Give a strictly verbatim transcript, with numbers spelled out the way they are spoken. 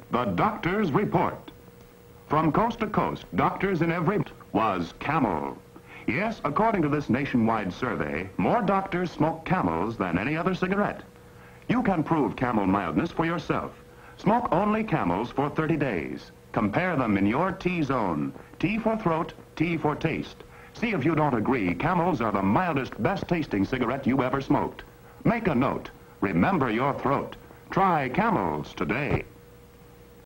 The doctor's report. From coast to coast, doctors in every was Camel. Yes, according to this nationwide survey, more doctors smoke Camels than any other cigarette. You can prove Camel mildness for yourself. Smoke only Camels for thirty days. Compare them in your T-zone. T for throat, T for taste. See if you don't agree, Camels are the mildest, best-tasting cigarette you ever smoked. Make a note. Remember your throat. Try Camels today.